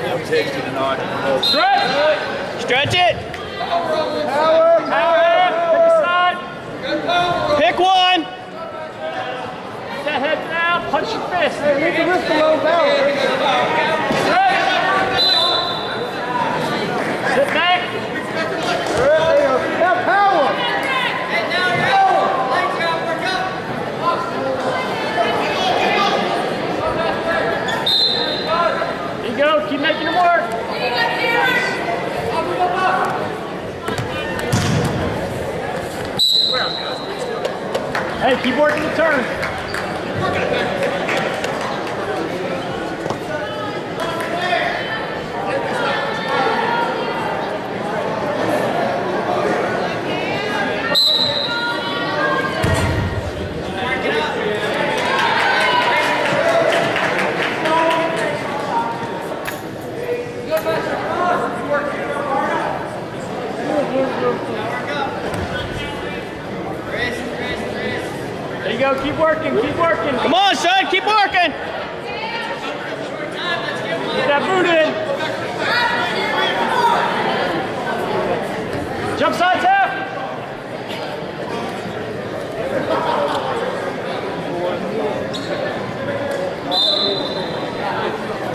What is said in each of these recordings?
I'm texting tonight. Stretch! Stretch it! Power! Power! Pick a side! Pick one! Get that head down, punch your fist. Hey, leave the wrist alone, power. Sit back. Now power! There you go, keep making it work. Hey, keep working the turn. There you go, keep working, keep working. Come on, son, keep working. Get that boot in. Jump side tap.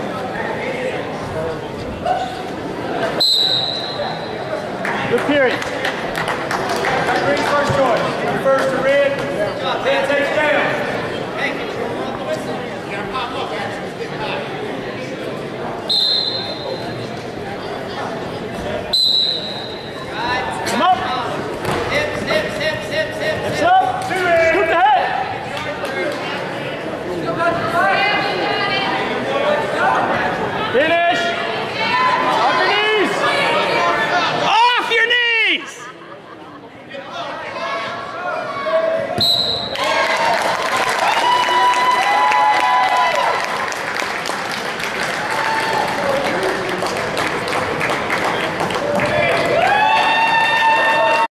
Good period.